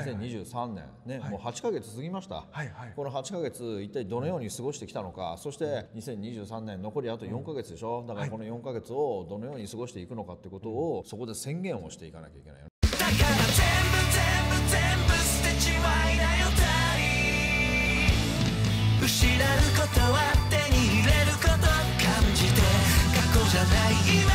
2023年ね、もう8ヶ月過ぎました。この8ヶ月一体どのように過ごしてきたのか、そして2023年残りあと4ヶ月でしょ。だからこの4ヶ月をどのように過ごしていくのかってことをそこで宣言をしていかなきゃいけないよね。だから全部捨てちまいなよ失うことは手に入れること感じて過去じゃない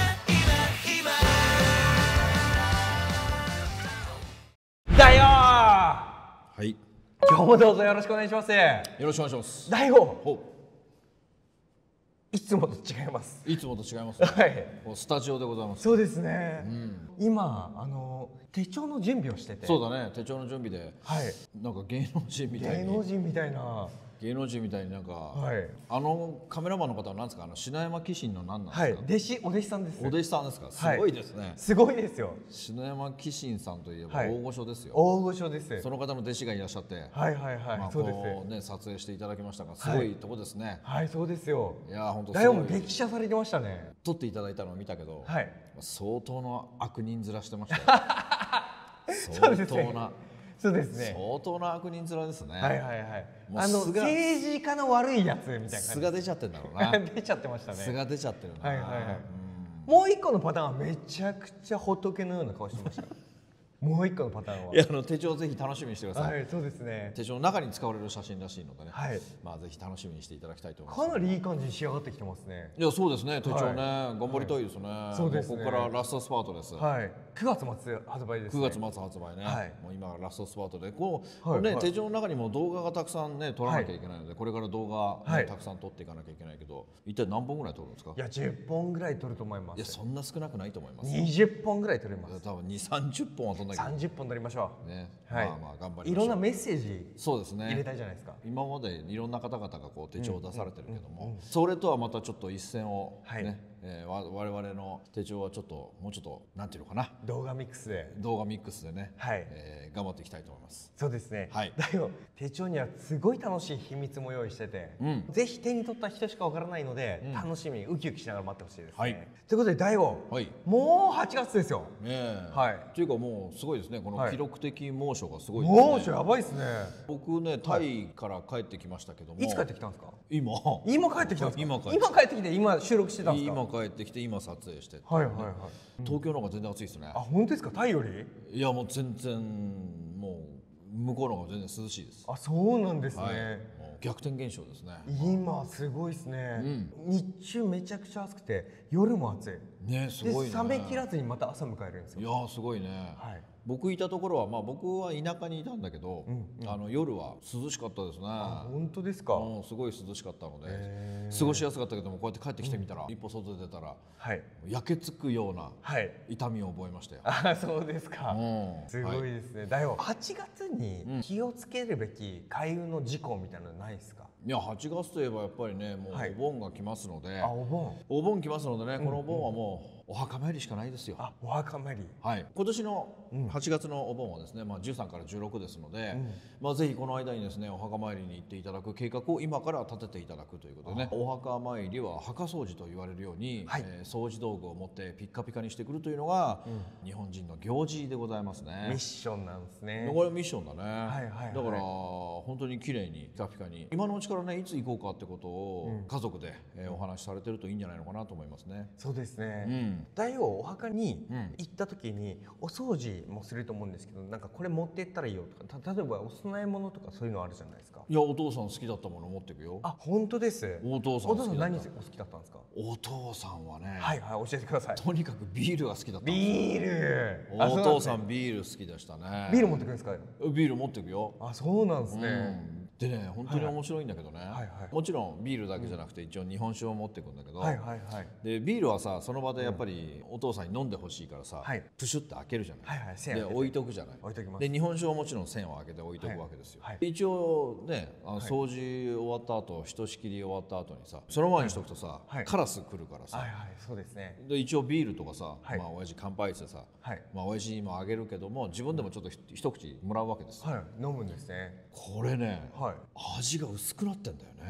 今だよー。はい、 今日もどうぞよろしくお願いします。よろしくお願いします。 だよ、いつもと違います。 いつもと違いますね。はい、スタジオでございます。 そうですね、今手帳の準備をしてて。 そうだね、手帳の準備で、なんか芸能人みたいに。 芸能人みたいな。 芸能人みたいになんか、カメラマンの方は何ですか、篠山紀信の何なんですか。お弟子さんです。お弟子さんですか。すごいですね。 すごいですよ。 篠山紀信さんといえば大御所ですよ。 大御所です。 その方の弟子がいらっしゃって、 そうですね、 撮影していただきましたが、すごいとこですね。 はい、そうですよ。 いや本当。 だよも激写されてましたね。 撮っていただいたのを見たけど、相当の悪人面してましたよ。相当な。 そうですね。 相当な悪人面ですね。 政治家の悪いやつみたいな。 素が出ちゃってんだろうな。 出ちゃってましたね。 素が出ちゃってるな。 もう一個のパターンはめちゃくちゃ仏のような顔してました。もう一個のパターンは。 いや手帳ぜひ楽しみにしてください。 はい、そうですね。 手帳の中に使われる写真らしいのでね。まあぜひ楽しみにしていただきたいと思います。 かなりいい感じに仕上がってきてますね。 いやそうですね。手帳ね頑張りたいですね。 そうですね。 ここからラストスパートです。 はい。9月末発売です。 9月末発売ね。もう今がラストスパートで、こうね手帳の中にも動画がたくさんね撮らなきゃいけないので、これから動画たくさん撮っていかなきゃいけないけど、一体何本ぐらい撮るんですか。 いや10本ぐらい撮ると思います。 いやそんな少なくないと思います。 20本ぐらい撮ります。 多分2、30本は撮んなきゃ。 30本撮りましょう。 ね。まあまあ頑張りましょう。 いろんなメッセージそうですね。 入れたいじゃないですか。 今までいろんな方々がこう手帳を出されてるけども、それとはまたちょっと一線をね、我々の手帳はちょっともうちょっとなんていうのかな、動画ミックスでね、頑張っていきたいと思います。 そうですね。だよ手帳にはすごい楽しい秘密も用意してて、ぜひ手に取った人しかわからないので、楽しみにウキウキしながら待ってほしいですね。ということで大王、もう8月ですよ。 というかもうすごいですね、この記録的猛暑がすごい。 猛暑やばいですね。 僕ねタイから帰ってきましたけども。 いつ帰ってきたんですか。 今帰ってきたんですか。今帰ってきて今収録してたんですか。 今帰ってきて今撮影して。東京の方が全然暑いですね。 あ本当ですか。タイより。 いやもう全然もう向こうの方が全然涼しいです。 あそうなんですね。 逆転現象ですね。 今すごいですね。日中めちゃくちゃ暑くて夜も暑い。 ねすごいね。 冷め切らずにまた朝迎えるんですよ。 いやすごいね。僕いたところは僕は田舎にいたんだけど、夜は涼しかったですね。 本当ですか。 すごい涼しかったので過ごしやすかったけども、こうやって帰ってきてみたら一歩外出たら焼けつくような痛みを覚えましたよ。 あそうですか。すごいですね。だよ8月に気をつけるべき開運の事項みたいなのないですか。 いや8月といえばやっぱりねもうお盆が来ますので。 お盆来ますのでね、このお盆はもうお墓参りしかないですよ。 お墓参り。 今年の8月のお盆はですね、13から16ですので、ぜひこの間にですねお墓参りに行っていただく計画を今から立てていただくということでね、お墓参りは墓掃除と言われるように、掃除道具を持ってピッカピカにしてくるというのが日本人の行事でございますね。 ミッションなんですね。 これミッションだね。だから本当に綺麗にピカピカに、今のうちからねいつ行こうかってことを家族でお話しされてるといいんじゃないのかなと思いますね。 そうですね。だよお墓に行った時にお掃除もすると思うんですけど、なんかこれ持っていったらいいよとか、例えばお供え物とかそういうのあるじゃないですか。 いやお父さん好きだったもの持っていくよ。 あ本当です。 お父さん何お好きだったんですか。 お父さんはね、 教えてください。 とにかくビールが好きだった。 ビール。 お父さんビール好きでしたね。 ビール持ってくんですか。 ビール持ってくよ。 あそうなんですね。 でね本当に面白いんだけどね、もちろんビールだけじゃなくて一応日本酒を持っていくんだけど、でビールはさその場でやっぱりお父さんに飲んでほしいからさ、プシュって開けるじゃない。で置いとくじゃない。で日本酒をもちろん栓を開けて置いとくわけですよ。一応ね掃除終わった後、ひとしきり終わった後にさその前にしとくとさカラス来るからさ、 そうですね。 で一応ビールとかさ親父乾杯してさ親父にもあげるけども自分でもちょっと一口もらうわけです。 飲むんですね。 これね味が薄くなってんだよね。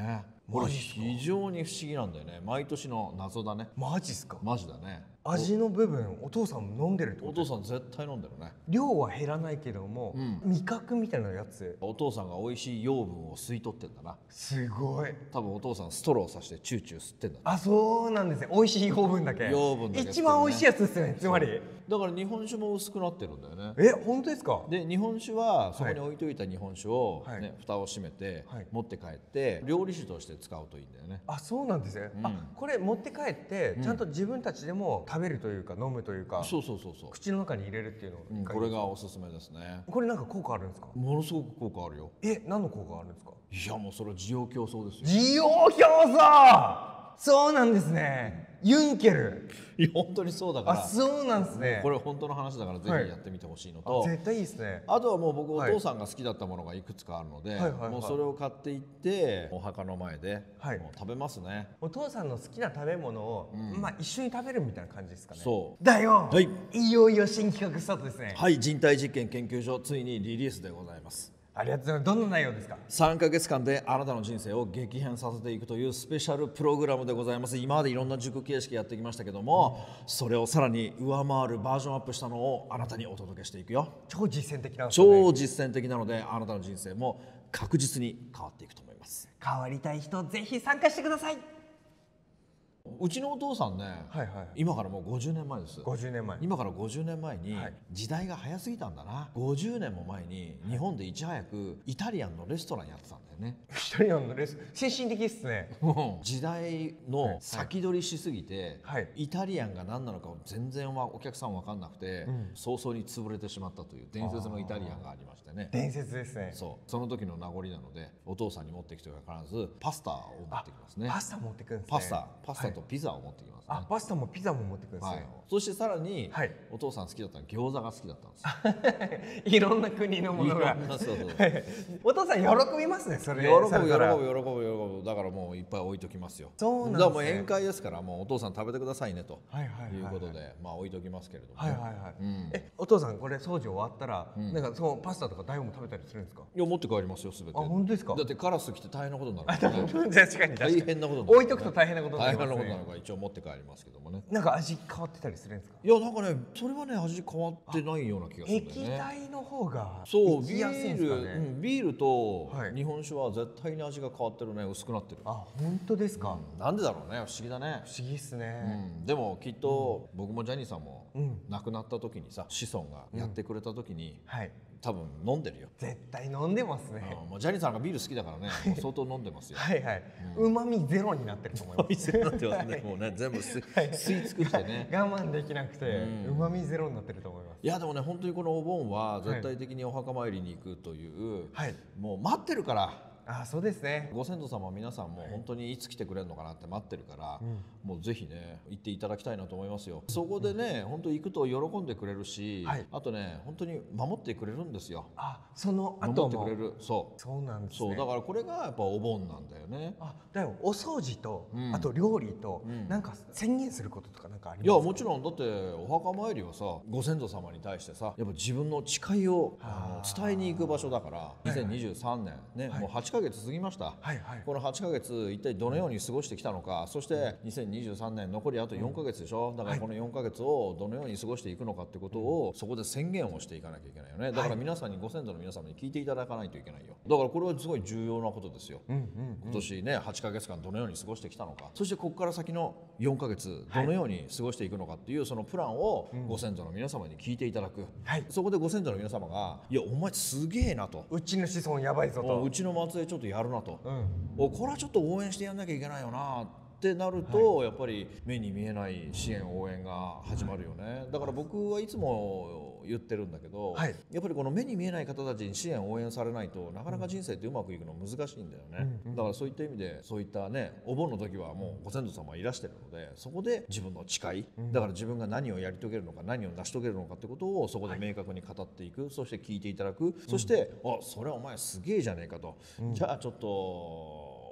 これ非常に不思議なんだよね。毎年の謎だね。 マジっすか？ マジだね。 味の部分お父さんも飲んでるってこと？ お父さん絶対飲んでるね。 量は減らないけども、味覚みたいなやつ、 お父さんが美味しい養分を吸い取ってんだな。 すごい。 多分お父さんストローさしてチューチュー吸ってんだ。 あ、そうなんですね。美味しい養分だけ。 養分だけ、 一番美味しいやつですよね、つまり。 だから日本酒も薄くなってるんだよね。 本当ですか？ で日本酒はそこに置いといた日本酒を、ね、蓋を閉めて、持って帰って料理酒として使うといいんだよね。 あ、そうなんですね。これ持って帰ってちゃんと自分たちでも食べるというか飲むというか、 そう口の中に入れるっていうのこれがおすすめですね。 これなんか効果あるんですか？ ものすごく効果あるよ。 何の効果あるんですか？ いやもうそれは需要競争ですよ。 需要競争。そうなんですね。ユンケル。 いや本当にそうだから。 そうなんですね。 これ本当の話だからぜひやってみてほしいのと、 絶対いいですね。 あとはもう僕お父さんが好きだったものがいくつかあるので、もうそれを買っていってお墓の前でもう食べますね。 お父さんの好きな食べ物を一緒に食べるみたいな感じですかね。 そうだよ。いよいよ新企画スタートですね。 はい、人体実験研究所ついにリリースでございます。 ありがとうございます。どんな内容ですか ？3ヶ月間であなたの人生を激変させていくというスペシャルプログラムでございます。今までいろんな塾形式やってきましたけども、それをさらに上回るバージョンアップしたのをあなたにお届けしていくよ。 超実践的なんですね。 超実践的なのであなたの人生も確実に変わっていくと思います。 変わりたい人ぜひ参加してください。 うちのお父さんね、今からもう50年前です。 50年前。 今から50年前に時代が早すぎたんだな。50年も前に日本でいち早くイタリアンのレストランやってたんだよね。 イタリアンのレストラン、精神的ですね。 時代の先取りしすぎて、イタリアンが何なのか全然お客さん分かんなくて、早々に潰れてしまったという伝説のイタリアンがありましてね。 伝説ですね。 その時の名残なのでお父さんに持ってきては必ずパスタを持ってきますね。 パスタ持ってくるんですね。 パスタとピザを持ってきますね。 パスタもピザも持ってくるんですね。 そしてさらにお父さん好きだったの餃子が好きだったんですよ。 いろんな国のものが。お父さん喜びますね。それ喜ぶ。 だからもういっぱい置いときますよ。 そうなんですね。 だからもう宴会ですからもうお父さん食べてくださいねということでまあ置いときますけれども。 お父さんこれ掃除終わったらなんかそのパスタとか大根も食べたりするんですか？ いや持って帰りますよすべて。 あ、本当ですか？ だってカラス来て大変なことになるからね。 確かに大変なことになる。 置いとくと大変なことになる。 大変なことになるから一応持って帰りますけどもね。 なんか味変わってたりするんですか？ いやなんかねそれはね味変わってないような気がするんだよね。 液体の方がそうビールと日本酒は絶対に味が変わってるね。薄くなってる。 あ、本当ですか？ なんでだろうね。不思議だね。 不思議っすね。 でもきっと僕もジャニーさんも亡くなった時にさ子孫がやってくれた時に多分飲んでるよ。 絶対飲んでますね。 もうジャニーさんがビール好きだからね相当飲んでますよ。 旨味ゼロになってると思います。 ゼロになってますね。もうね全部吸い尽くしてね。 我慢できなくて旨味ゼロになってると思います。 いやでもね本当にこのお盆は絶対的にお墓参りに行くというもう待ってるから。 あ、そうですね。 ご先祖様皆さんも本当にいつ来てくれるのかなって待ってるから、もうぜひね行っていただきたいなと思いますよ。そこでね本当行くと喜んでくれるし、あとね本当に守ってくれるんですよ。 あ、その後も守ってくれる。 そうなんですね。 そうだからこれがやっぱお盆なんだよね。 あ、だよお掃除とあと料理となんか宣言することとかなんかありますか？ いやもちろんだってお墓参りはさご先祖様に対してさやっぱ自分の誓いを伝えに行く場所だから2023年ねもう8ヶ月過ぎました。この8ヶ月一体どのように過ごしてきたのか、そして2023年残りあと4ヶ月でしょ。だからこの4ヶ月をどのように過ごしていくのかってことをそこで宣言をしていかなきゃいけないよね。だから皆さんにご先祖の皆様に聞いていただかないといけないよ。だからこれはすごい重要なことですよ。今年ね8ヶ月間どのように過ごしてきたのか、そしてここから先の4ヶ月どのように過ごしていくのかっていうそのプランをご先祖の皆様に聞いていただく。そこでご先祖の皆様がいやお前すげえなと、 うちの子孫やばいぞと、 うちの末裔ちょっとやるなと、これはちょっと応援してやんなきゃいけないよなってなると、やっぱり目に見えない支援応援が始まるよね。だから僕はいつも言ってるんだけど、やっぱりこの目に見えない方たちに支援応援されないとなかなか人生ってうまくいくの難しいんだよね。だからそういった意味でそういったねお盆の時はもうご先祖様いらしてるので、そこで自分の誓い、だから自分が何をやり遂げるのか何を成し遂げるのかってことをそこで明確に語っていく、そして聞いていただく、そしてそれはお前すげえじゃねえかと、じゃあちょっと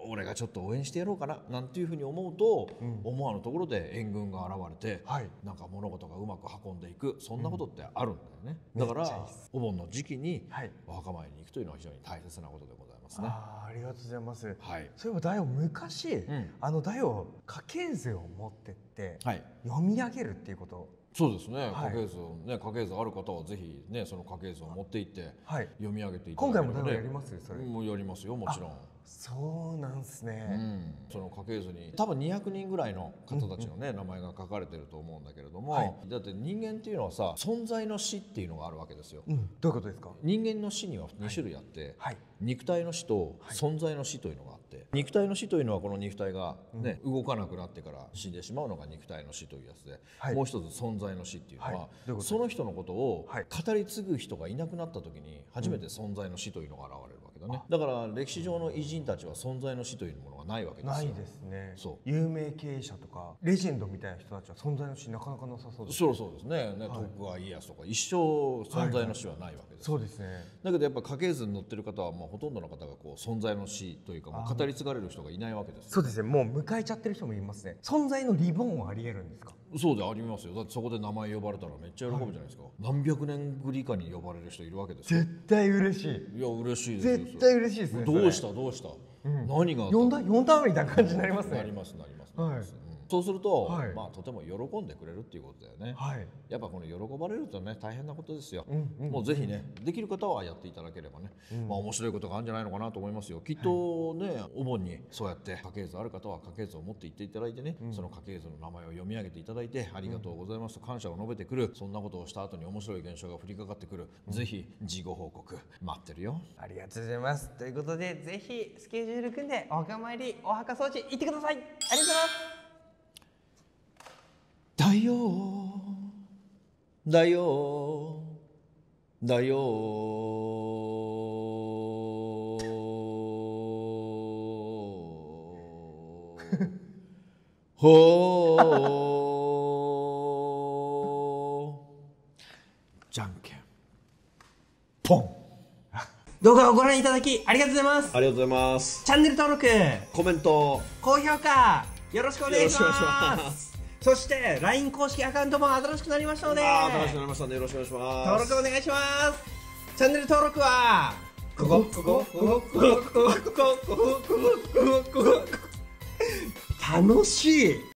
俺がちょっと応援してやろうかななんていうふうに思うと、思わぬところで援軍が現れて、なんか物事がうまく運んでいく、そんなことってあるんだよね。だからお盆の時期にお墓参りに行くというのは非常に大切なことでございますね。 ありがとうございます。そういえば大王昔、大王家系図を持ってって読み上げるっていうこと。 そうですね。家系図をね、家系図ある方はぜひね、その家系図を持っていって読み上げていただければね。 今回もやります？それもうやりますよ、もちろん。 そうなんですね。 その家系図に多分200人ぐらいの方たちのね、名前が書かれてると思うんだけれども、だって人間っていうのはさ、存在の死っていうのがあるわけですよ。 どういうことですか？ 人間の死には2種類あって、肉体の死と存在の死というのがあって、肉体の死というのはこの肉体がね、動かなくなってから死んでしまうのが肉体の死というやつで、もう一つ存在の死っていうのは、その人のことを語り継ぐ人がいなくなった時に初めて存在の死というのが現れるわけだね。だから歴史上の偉人たちは存在の死というものがないわけですよ。 ないですね。有名経営者とかレジェンドみたいな人たちは存在の死なかなかなさそうです。 そうですね。徳川家康とか一生存在の死はないわけです。 そうですね。 だけどやっぱ家系図に載ってる方はもうほとんどの方がこう存在の死というか、もう語り継がれる人がいないわけです。 そうですね。もう迎えちゃってる人もいますね。存在のリボンはありえるんですか？ そうでありますよ。だってそこで名前呼ばれたらめっちゃ喜ぶじゃないですか。何百年ぶりかに呼ばれる人いるわけですよ。 絶対嬉しい。 いや嬉しいですよ。 絶対嬉しいですね。 どうした何が呼んだみたいな感じになりますね。 なります。そうすると、まあとても喜んでくれるっていうことだよね。やっぱこの喜ばれるとね、大変なことですよ。もうぜひね、できる方はやっていただければね、まあ面白いことがあるんじゃないのかなと思いますよ。きっとね、お盆にそうやって家系図ある方は家系図を持って行っていただいてね、その家系図の名前を読み上げていただいて、ありがとうございますと感謝を述べてくる。そんなことをした後に面白い現象が降りかかってくる。ぜひ事後報告待ってるよ。 ありがとうございます。ということで、ぜひスケジュール組んでお墓参り、お墓掃除行ってください。ありがとうございます。 だよだよだよほじゃんけんポン。 動画をご覧いただきありがとうございます。 ありがとうございます。 チャンネル登録、 コメント、 高評価よろしくお願いします。そして LINE 公式アカウントも新しくなりましたので、 新しくなりましたのでよろしくお願いします。 登録お願いします。チャンネル登録はここ楽しい。